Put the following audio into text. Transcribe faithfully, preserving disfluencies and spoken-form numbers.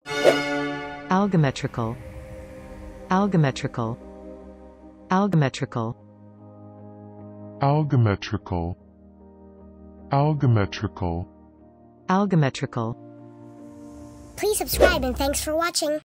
Algometrical. Algometrical. Algometrical. algometrical, algometrical. Algometrical. Please subscribe and thanks for watching.